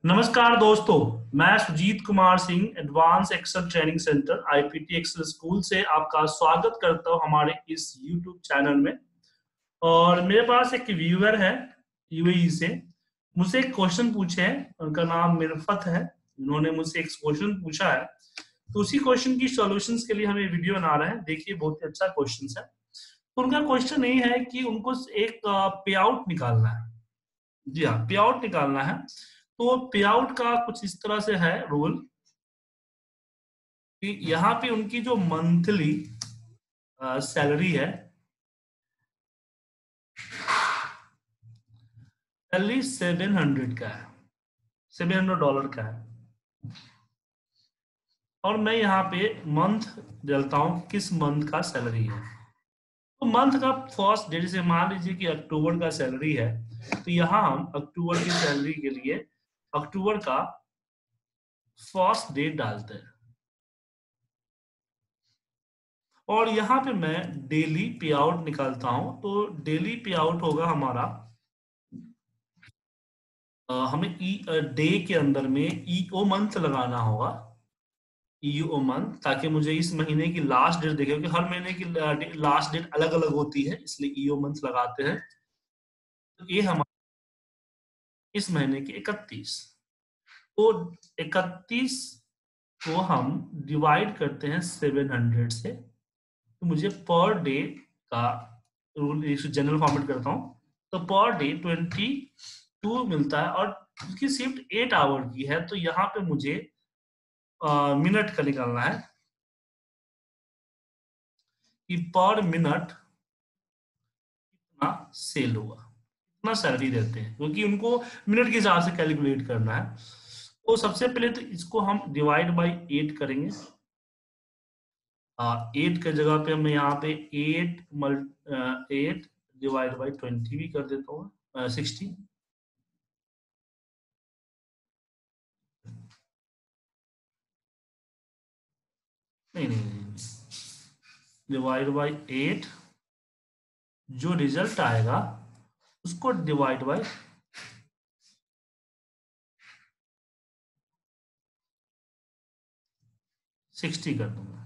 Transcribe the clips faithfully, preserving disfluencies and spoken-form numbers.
नमस्कार दोस्तों, मैं Sujeet Kumar Singh advance Excel training centre IPT Excel school से आपका स्वागत करता हूं हमारे इस यूट्यूब चैनल में। और मेरे पास एक व्यूअर है यूएई से, मुझसे एक क्वेश्चन पूछे हैं। उनका नाम मिरफत है। उन्होंने मुझसे एक क्वेश्चन पूछा है, तो उसी क्वेश्चन की सॉल्यूशंस के लिए हम ये वीडियो बना रहे हैं। देखिए, बहुत ही अच्छा क्वेश्चन है। तो उनका क्वेश्चन ये है कि उनको एक पे आउट निकालना है। जी हाँ, पे आउट निकालना है। तो पे आउट का कुछ इस तरह से है रूल कि यहाँ पे उनकी जो मंथली सैलरी है, सैलरी सेवन हंड्रेड का है, सेवन हंड्रेड डॉलर का है। और मैं यहाँ पे मंथ डालता हूँ कि किस मंथ का सैलरी है। तो मंथ का फर्स्ट डेट से मान लीजिए कि अक्टूबर का सैलरी है, तो यहाँ हम अक्टूबर की सैलरी के लिए अक्टूबर का फर्स्ट डेट डालते हैं। और यहाँ पे मैं डेली पे आउट निकालता हूं। तो डेली पे आउट होगा हमारा, आ, हमें ई डे के अंदर में ईओ मंथ लगाना होगा। ईओ मंथ, ताकि मुझे इस महीने की लास्ट डेट देखे, क्योंकि हर महीने की लास्ट डेट अलग अलग होती है, इसलिए ईओ मंथ लगाते हैं। तो ये हमारा इस महीने की इकतीस। तो इकतीस को हम डिवाइड करते हैं सेवन हंड्रेड से, तो मुझे पर डे का रूल जनरल फॉर्मेट करता हूँ। तो पर डे ट्वेंटी टू मिलता है, और उसकी शिफ्ट एट आवर की है। तो यहाँ पे मुझे मिनट का निकालना है कि पर मिनट कितना सेल हुआ, कितना सैलरी देते हैं, क्योंकि उनको मिनट के हिसाब से कैलकुलेट करना है। तो सबसे पहले तो इसको हम डिवाइड बाई एट करेंगे। एट के जगह पे मैं यहाँ पे एट मल एट डिवाइड बाई ट्वेंटी भी कर देता हूँ, सिक्सटी। नहीं नहीं नहीं, डिवाइड बाई एट, जो रिजल्ट आएगा उसको डिवाइड बाई सिक्सटी कर दूंगा।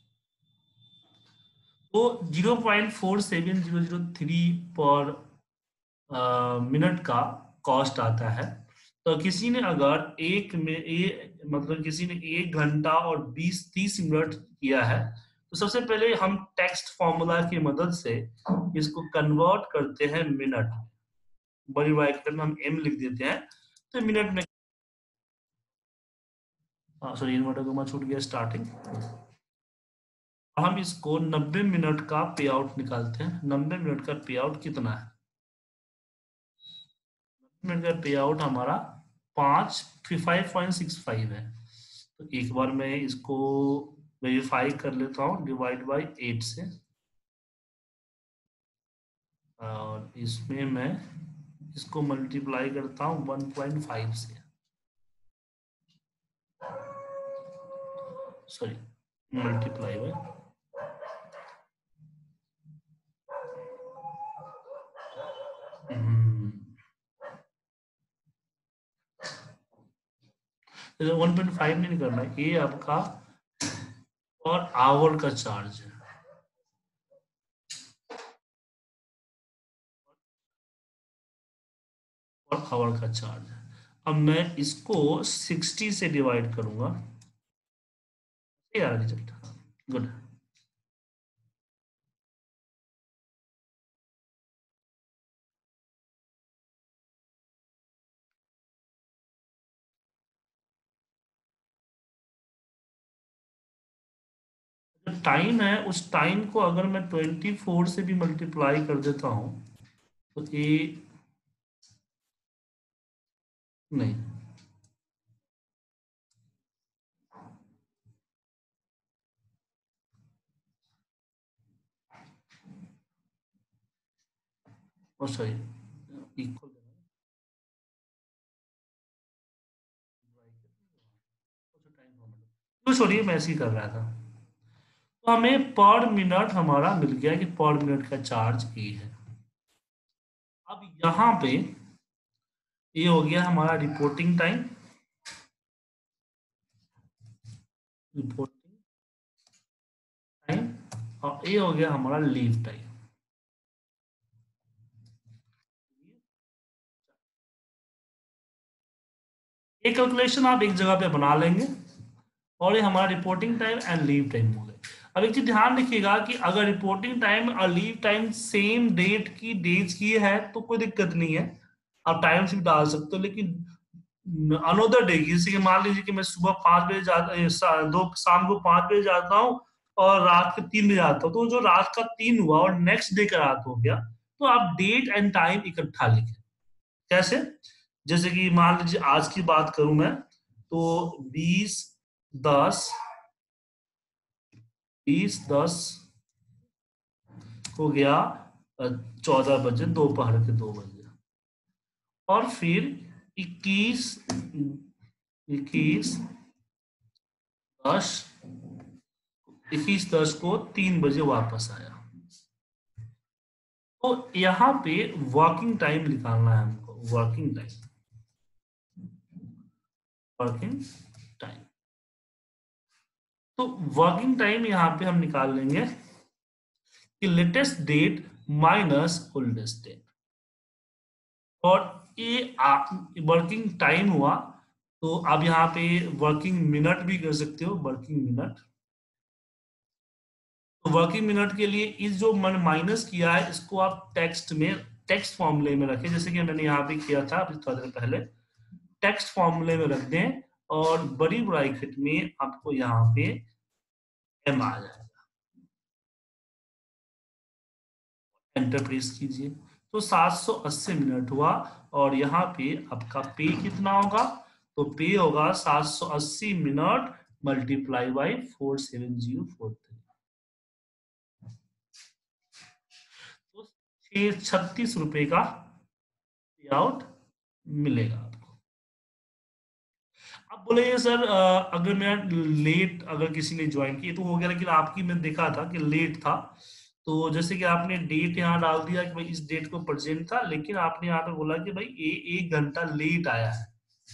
तो zero point four seven zero zero three per minute का कॉस्ट आता है। तो किसी ने अगर एक में ए, मतलब किसी ने एक घंटा और बीस तीस मिनट किया है, तो सबसे पहले हम टेक्स्ट फॉर्मूला की मदद से इसको कन्वर्ट करते हैं मिनट। बड़ी ब्रैकेट में हम एम लिख देते हैं, तो मिनट में, सॉरी इन्वर्टर को मैं छूट गया स्टार्टिंग। हम इसको नब्बे मिनट का पे आउट निकालते हैं। नब्बे मिनट का पे आउट कितना है? नब्बे मिनट का पे आउट हमारा पाँच फाइव पॉइंट सिक्स फाइव है। तो एक बार मैं इसको वेरीफाई कर लेता हूँ डिवाइड बाई एट से, और इसमें मैं इसको मल्टीप्लाई करता हूँ वन पॉइंट फाइव से, sorry multiply by one point five नहीं करना है, ये आपका और आवर का चार्ज है। और आवर का चार्ज है। अब मैं इसको सिक्सटी से डिवाइड करूंगा, यार रिजल्ट गुड। जो टाइम है, उस टाइम को अगर मैं ट्वेंटी फोर से भी मल्टीप्लाई कर देता हूं, तो ये नहीं, और सॉरी इक्वल, तो छोड़िए, मैं ऐसे ही कर रहा था। तो हमें पर मिनट हमारा मिल गया कि पर मिनट का चार्ज ए है। अब यहाँ पे ये हो गया हमारा रिपोर्टिंग टाइम। रिपोर्टिंग टाइम, और ये हो गया हमारा लीव टाइम। ये कैलकुलेशन आप एक जगह पे बना लेंगे और ये हमारा reporting time and leave time हो गए। अब एक चीज ध्यान रखिएगा कि अगर रिपोर्टिंग टाइम और लीव टाइम सेम डेट की डेज की है तो कोई दिक्कत नहीं है, आप टाइम से भी डाल सकते हो। लेकिन अनोदर डे की, जैसे कि मान लीजिए कि मैं सुबह पांच बजे जाता, दो शाम को पांच बजे जाता हूँ और रात के तीन बजे आता हूँ, तो जो रात का तीन हुआ और नेक्स्ट डे का रात हो गया, तो आप डेट एंड टाइम इकट्ठा लिखें। कैसे? जैसे कि मान लीजिए आज की बात करूं मैं, तो बीस दस बीस दस हो गया चौदह बजे, दोपहर के दो बजे, और फिर इक्कीस इक्कीस दस इक्कीस दस को तीन बजे वापस आया। तो यहाँ पे वर्किंग टाइम निकालना है हमको, वर्किंग टाइम वर्किंग टाइम तो वर्किंग टाइम यहाँ पे हम निकाल लेंगे कि latest date minus oldest date, और ये वर्किंग टाइम हुआ। तो आप यहाँ पे वर्किंग मिनट भी कर सकते हो, वर्किंग मिनट। तो वर्किंग मिनट के लिए इस जो मैंने माइनस किया है इसको आप टेक्स्ट में, टेक्स्ट फॉर्मूले में रखें, जैसे कि मैंने यहाँ पे किया था अभी थोड़ा देर पहले। टेक्स्ट फॉर्मूले में रख दें और बड़ी ब्रैकेट में आपको यहाँ पे एम आ जाएगा, एंटर प्रेस कीजिए। तो सात सौ अस्सी मिनट हुआ, और यहाँ पे आपका पे कितना होगा? तो पे होगा सात सौ अस्सी minute multiply by four seven zero four three, तो छह छत्तीस रुपए का पे आउट मिलेगा आपको। अब बोले सर अगर मैं लेट, अगर किसी ने ज्वाइन किया तो हो गया, लेकिन आपकी मैं देखा था कि लेट था, तो जैसे कि आपने डेट यहाँ डाल दिया कि भाई इस डेट को प्रेजेंट था, लेकिन आपने यहाँ पे बोला कि भाई ये एक घंटा लेट आया है,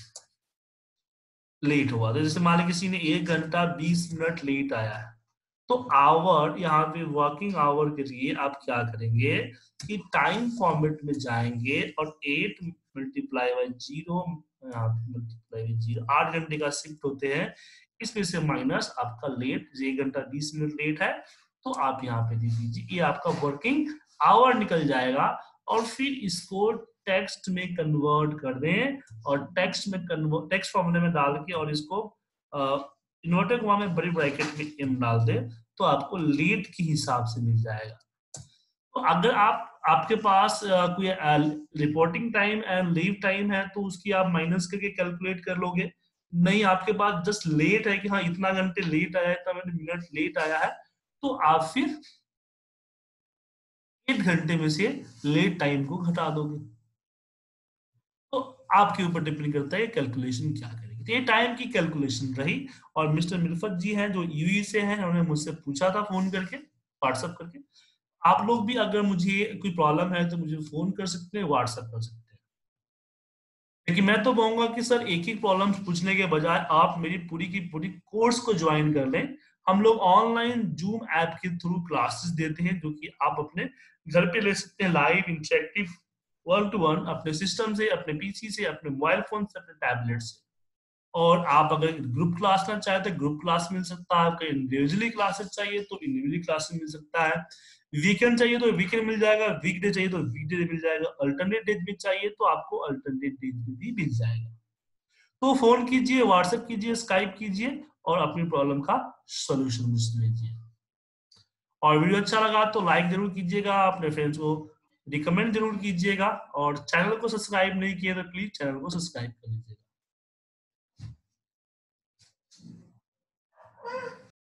लेट हुआ। तो जैसे मान लीजिए किसी ने एक घंटा बीस मिनट लेट आया है, तो आवर यहाँ पे वर्किंग आवर के लिए आप क्या करेंगे कि टाइम फॉर्मेट में जाएंगे और एट मल्टीप्लाई बाई जीरो, यहाँ पे मल्टीप्लाई बाई जीरो, आठ घंटे का शिफ्ट होते हैं, इसमें से माइनस आपका लेट, एक घंटा बीस मिनट लेट है तो आप यहाँ पे दे दीजिए, ये आपका वर्किंग आवर निकल जाएगा। और फिर इसको टेक्स्ट में कन्वर्ट कर दें और टेक्स्ट में कन्वर्ट, टेक्स्ट फॉर्मूले में डाल के और इसको इन्वर्टेड कॉमा में बड़ी ब्रैकेट में एम डाल दे, तो आपको लेट के हिसाब से मिल जाएगा। तो अगर आप आपके पास uh, कोई reporting time and leave time है तो उसकी आप माइनस करके कैलकुलेट कर लोगे। नहीं, आपके पास जस्ट लेट है कि हाँ इतना घंटे लेट आया है, इतना मिनट लेट आया है, तो आप फिर एक घंटे में से लेट टाइम को घटा दोगे। तो आपके ऊपर डिपेंड करता है कैलकुलेशन क्या करेगी। तो ये टाइम की कैलकुलेशन रही, और मिस्टर मिल्फत जी हैं जो यूई से हैं, उन्होंने मुझसे पूछा था फोन करके, व्हाट्सएप करके। आप लोग भी अगर मुझे कोई प्रॉब्लम है तो मुझे फोन कर सकते हैं, व्हाट्सएप कर सकते हैं। लेकिन मैं तो कहूंगा कि सर एक ही प्रॉब्लम पूछने के बजाय आप मेरी पूरी की पूरी कोर्स को ज्वाइन कर लें। हम लोग ऑनलाइन जूम ऐप के थ्रू क्लासेस देते हैं जो कि आप अपने घर पे ले सकते हैं, live interactive one to one, अपने सिस्टम से, अपने पीसी से, अपने मोबाइल फोन से, अपने टैबलेट से। और आप अगर ग्रुप क्लास ना चाहे तो ग्रुप क्लास मिल सकता है, आपको इंडिविजुअली क्लासेस चाहिए तो इंडिविजुअली क्लासेस मिल सकता है, वीकेंड चाहिए तो वीकेंड मिल जाएगा, वीकडे चाहिए तो वीकडे मिल जाएगा, अल्टरनेट डेज भी चाहिए तो आपको अल्टरनेट डेज भी मिल जाएगा। तो फोन कीजिए, व्हाट्सएप कीजिए, स्काइप कीजिए और अपनी प्रॉब्लम का सोल्यूशन मुझसे लीजिए। और वीडियो अच्छा लगा तो लाइक जरूर कीजिएगा, अपने फ्रेंड्स को रिकमेंड जरूर कीजिएगा, और चैनल को सब्सक्राइब नहीं किया तो प्लीज चैनल को सब्सक्राइब कर लीजिएगा।